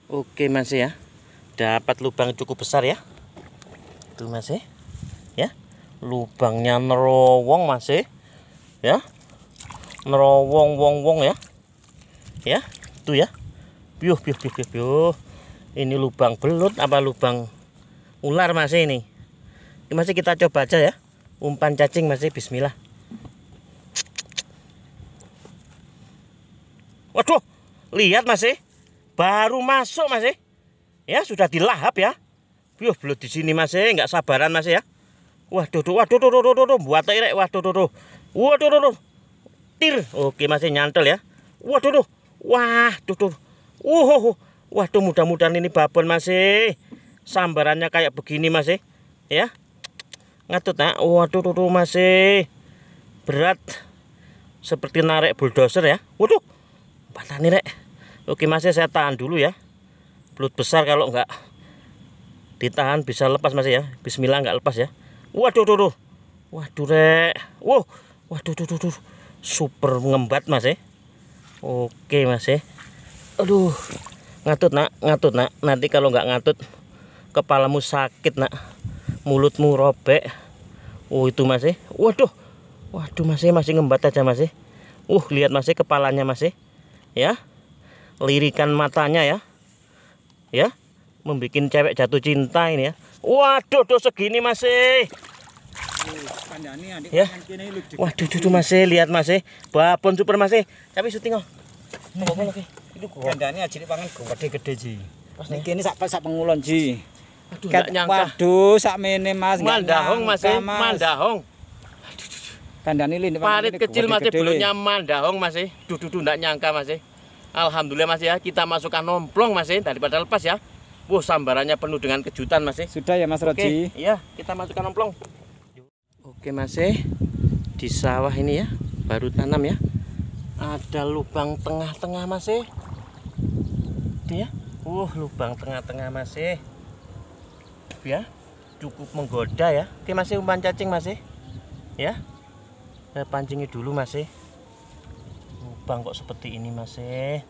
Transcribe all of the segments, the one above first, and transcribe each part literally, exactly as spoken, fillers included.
Oke Mas ya, dapat lubang cukup besar ya. Tuh Mas ya, lubangnya nerowong Mas ya, nerowong wong wong ya, ya tuh ya, piuh piuh piuh piuh piuh. Ini lubang belut apa lubang ular Mas ini? Ini Mas kita coba aja ya, umpan cacing Mas. Bismillah. Waduh, lihat Mas, baru masuk Mas, ya sudah dilahap ya. Yuh, belut di sini Mas, nggak sabaran Mas ya. Waduh, waduh, waduh, waduh, waduh, buat irek, waduh, waduh, waduh, waduh, tir, oke Mas, nyantel ya. Waduh, wah, tuh, uh, waduh, mudah-mudahan ini babon Mas, sambarannya kayak begini Mas, ya. Ngatut nak, waduh, tuh, Mas, berat, seperti narik bulldozer ya. Waduh. Patah nih rek. Oke Mas, saya tahan dulu ya. Belut besar kalau enggak ditahan bisa lepas Mas ya. Bismillah, enggak lepas ya. Waduh tuh, tuh. Waduh rek. Wow. Waduh tuh, tuh, tuh. Super ngembat Mas ya. Oke Mas ya. Aduh. Ngatut nak, ngatut nak. Nanti kalau enggak ngatut kepalamu sakit nak. Mulutmu robek. Oh itu Mas ya. Waduh. Waduh Mas ya, masih ngembat aja Mas ya. Uh, lihat Mas ya kepalanya Mas ya. Ya, lirikan matanya ya, ya, membuat cewek jatuh cinta ini ya. Waduh, tuh segini masih. Ya, waduh, tuh masih lihat masih, babon super masih. Tapi syuting oh. Ngomong lagi. Itu kandane ajine pangan gede-gede ji. Pas niki ini sak sak pengulon ji. Aduh, enggak nyangka. Waduh, sak mene Mas. Mandahong masih, mandahong. Kandane lini parit kecil masih belutnya mandahong masih. Duh duh enggak nyangka masih. Alhamdulillah Mas ya, kita masukkan nomplong Mas daripada lepas ya. Wah, sambarannya penuh dengan kejutan Mas. Sudah ya Mas Roji. Iya, kita masukkan nomplong. Oke Mas, di sawah ini ya, baru tanam ya. Ada lubang tengah-tengah Mas. Itu ya. Wah, lubang tengah-tengah Mas. Ya, cukup menggoda ya. Oke Mas, umpan cacing Mas. Ya. Saya pancingi dulu Mas. Lubang kok seperti ini Mas.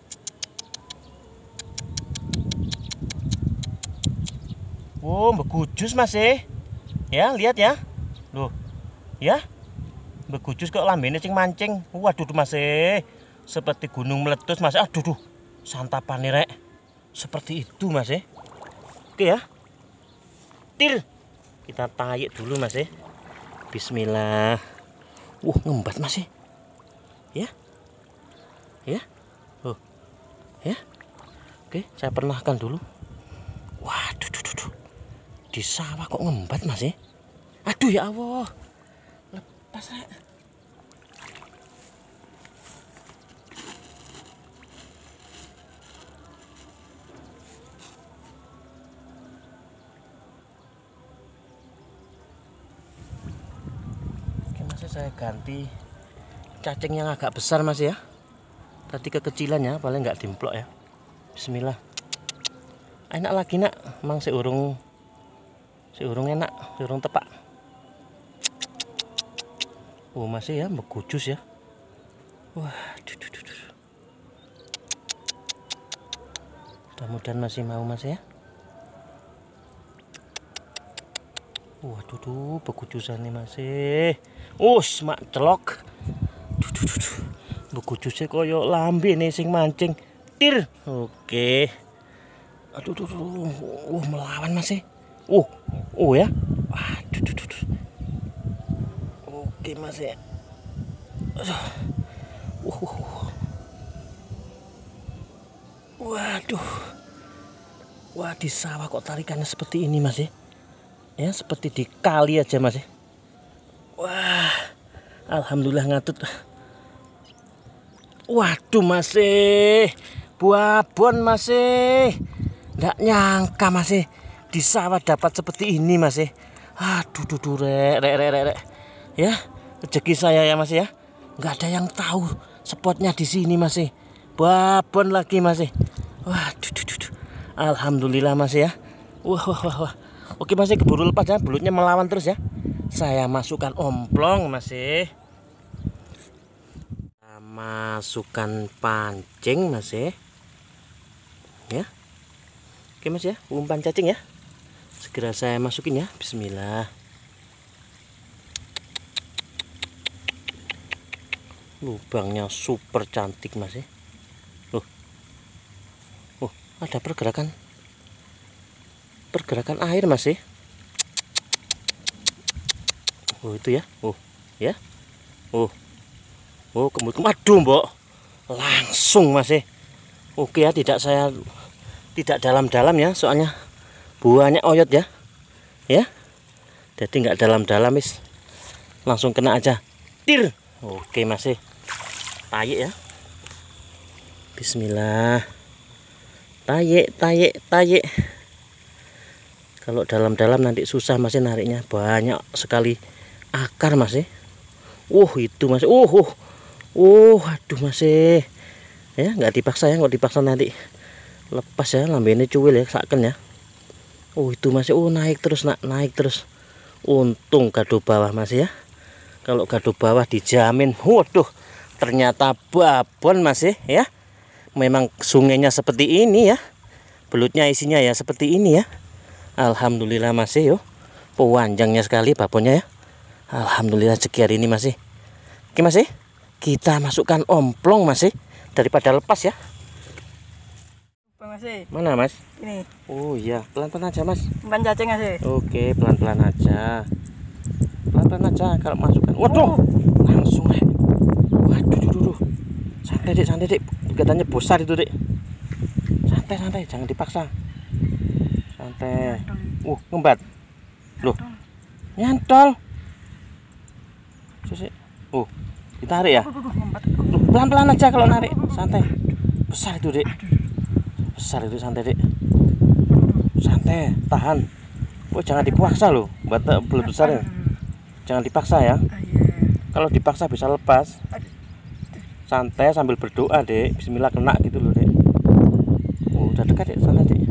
Wow, begujus Mas. Ya, lihat ya. Loh. Ya. Begujus kok lambene sing mancing. Waduh tuh Mas. Seperti gunung meletus Mas. Aduh duh. Santapan nih rek. Seperti itu Mas. Oke ya. Tir. Kita tarik dulu Mas. Bismillah. Wah, ngembat Mas. Ya. Ya. Oh. Ya. Oke, saya pernahkan dulu. Waduh, duh, duh, duh. Di sawah kok ngembat Mas. Aduh ya Allah. Lepas rek. Saya ganti cacing yang agak besar Mas ya. Tadi kekecilannya paling nggak dimplok ya. Bismillah. Enak lagi nak, emang seurung seurung enak, seurung tepak. Oh masih ya, begujus ya. Wah, duh, duh, duh, duh. Mudah-mudahan masih mau Mas ya. Waduh tuh begujusan nih masih. Us mak celok. Duh, duh, duh, duh. Begujusnya koyo lambe nih sing mancing. Tir. Oke. Aduh duh, duh. Uh melawan masih. Uh. Oh ya. Waduh duh, duh, duh. Oke masih. Aduh. Uh, uh. Waduh. Wah, di sawah kok tarikannya seperti ini Mas ya. Ya seperti di kali aja Mas. Wah, alhamdulillah ngatut. Waduh Mas, babon Mas. Nggak nyangka Mas di sawah dapat seperti ini Mas. Aduh duh, duh, rek, rek, rek, rek. Ya, rezeki saya ya Mas ya. Nggak ada yang tahu spotnya di sini Mas. Babon lagi Mas. Waduh, duh, duh, duh. Alhamdulillah Mas ya. Wah, wah, wah, wah. Oke Mas, keburu lepas ya, belutnya melawan terus ya. Saya masukkan omplong Mas. Masukkan pancing Mas. Ya. Oke mas ya, umpan cacing ya. Segera saya masukin ya. Bismillah. Lubangnya super cantik mas ya. Loh. Oh, ada pergerakan. Pergerakan air mas ya. Oh itu ya. Oh, ya. Oh. Oh, kemudian aduh, Mbok. Langsung mas ya. Oke ya, tidak saya tidak dalam-dalam ya, soalnya buahnya oyot ya. Ya. Jadi nggak dalam-dalam mis. Langsung kena aja. Tir. Oke mas ya. Tayek ya. Bismillah. Tayek, tayek, tayek. Kalau dalam-dalam nanti susah masih nariknya, banyak sekali akar masih. Uh itu masih. Uh, uh, uh, aduh masih. Ya nggak dipaksa ya, nggak dipaksa nanti lepas ya, lambene cuwil ya, saken ya. Oh itu masih. Oh naik terus nak, naik terus. Untung gado bawah masih ya. Kalau gado bawah dijamin. Waduh, ternyata babon masih ya. Memang sungainya seperti ini ya. Belutnya isinya ya seperti ini ya. Alhamdulillah masih yo. Pewanjangnya sekali babonnya ya. Alhamdulillah rezeki hari ini masih. Oke masih. Kita masukkan omplong masih daripada lepas ya. Masih. Mana mas? Ini. Oh iya, pelan-pelan aja mas. Umpan cacing masih. Oke, pelan-pelan aja. Pelan-pelan aja kalau masukkan. Waduh, langsung dek. Waduh, duh, duh, duh. Santai dek, santai dek. Katanya besar itu dek. Santai, santai, jangan dipaksa. Santai. Uh, ngembat. Loh, nyantol. Sisi. Uh, ditarik ya. Loh, pelan-pelan aja kalau narik. Santai. Besar itu dek. Besar itu, santai dek. Santai, tahan. Oh, jangan dipaksa loh. Buat belut besar ya. Jangan dipaksa ya. Kalau dipaksa bisa lepas. Santai sambil berdoa dek. Bismillah kena gitu loh dek. Oh, udah dekat dek, santai dek.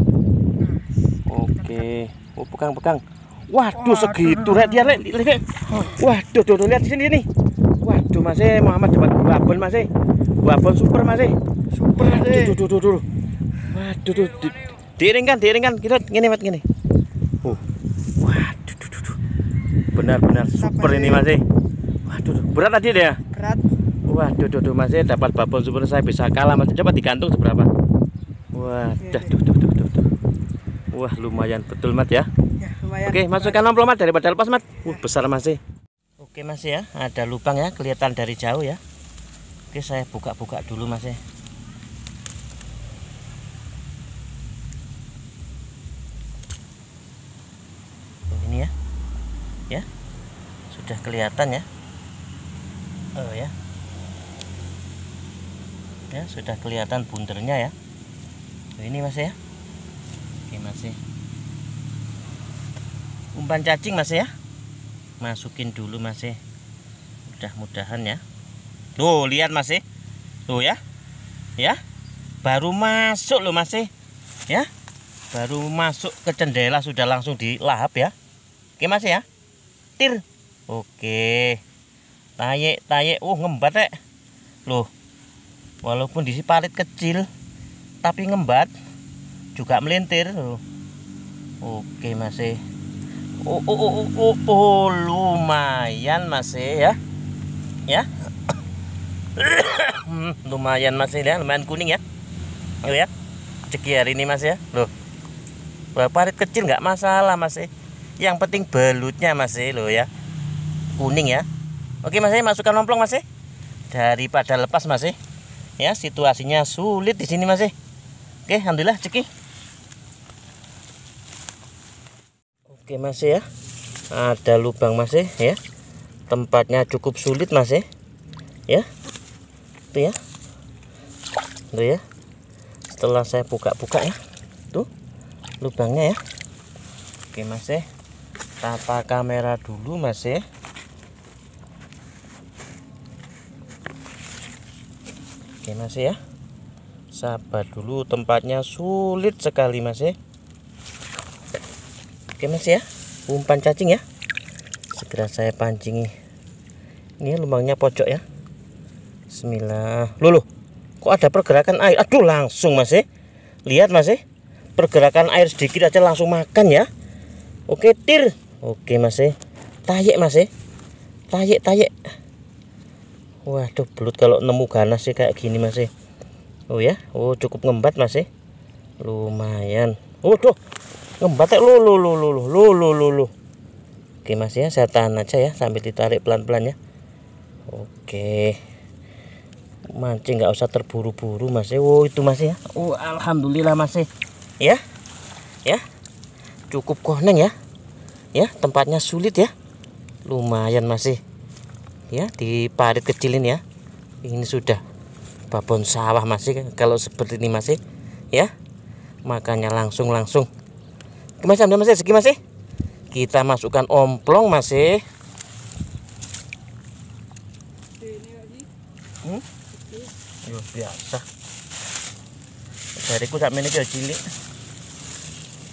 Oke. Oh, pegang-pegang. Waduh, segitu rek dia rek. Waduh, tuh, tuh lihat di sini nih. Waduh, masih Muhammad dapat babon masih. Babon super masih. Super masih. Tuh, tuh, tuh, tuh. Waduh, tuh. Diiringkan, diiringkan. Kita gini, mat gini. Oh. Waduh, tuh, tuh, tuh. Benar-benar super ini masih. Waduh, tuh. Berat tadi deh ya? Berat. Waduh, tuh, tuh, masih dapat babon super, saya bisa kalah masih. Coba digantung seberapa. Waduh, tuh, tuh, tuh, tuh, tuh. Wah, lumayan betul mat ya. Ya, lumayan. Oke, masukkan omplong mat daripada lepas mat. Uh, besar masih. Oke mas ya, ada lubang ya, kelihatan dari jauh ya. Oke, saya buka-buka dulu mas ya. Ini ya, ya, sudah kelihatan ya. Oh ya, ya sudah kelihatan bundernya ya. Oh, ini mas ya. Oke mas ya. Umpan cacing mas ya. Masukin dulu mas ya. Mudah-mudahan ya. Tuh lihat mas ya. Tuh ya. Ya. Baru masuk loh mas ya. Ya. Baru masuk ke jendela sudah langsung dilahap ya. Oke mas ya. Tir. Oke. Tayek, tayek. Oh ngembat rek. Loh. Walaupun di parit kecil tapi ngembat juga melintir loh. Oke mas ya. Oh, oh, oh, oh, oh, oh, lumayan masih ya, ya, lumayan masih ya, lumayan kuning ya, oh ya, ceki hari ini mas ya, loh, parit kecil nggak masalah masih, yang penting belutnya masih loh ya, kuning ya, oke masih masukkan omplong masih, daripada lepas masih, ya situasinya sulit di sini masih, oke alhamdulillah ceki. Oke masih ya, ada lubang masih ya, tempatnya cukup sulit masih ya, itu ya, itu ya. Setelah saya buka-buka ya, tuh lubangnya ya. Oke masih, tata kamera dulu masih. Oke masih ya, sabar dulu, tempatnya sulit sekali masih. Oke mas ya, umpan cacing ya. Segera saya pancingi. Ini lubangnya pojok ya. Bismillah. Loh, loh. Kok ada pergerakan air? Aduh langsung mas ya. Lihat mas ya. pergerakan air sedikit aja langsung makan ya. Oke, tir. Oke Mas e. Tayek Mas e. Tayek tayek. Waduh, belut kalau nemu ganas sih kayak gini Mas e. Oh ya. Oh, cukup ngembat Mas e. Lumayan. Waduh. Ngembat ya lu lu lu lu lu lu lu lu. Oke Mas ya, saya tahan aja ya sambil ditarik pelan-pelan ya. Oke. Mancing nggak usah terburu-buru Mas e. Oh, itu Mas ya. Oh, alhamdulillah Mas e. Ya. Ya. Cukup koneng ya. Ya, tempatnya sulit ya. Lumayan masih. Ya, di parit kecilin ya. Ini sudah babon sawah masih kalau seperti ini masih. Ya. Makanya langsung langsung. Mas ambil Mas segi masih. Kita masukkan omplong masih. Hmm? Yo, biasa. Jariku sak meniki cilik.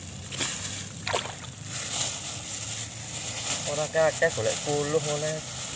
Ora kakek golek puluh ngene.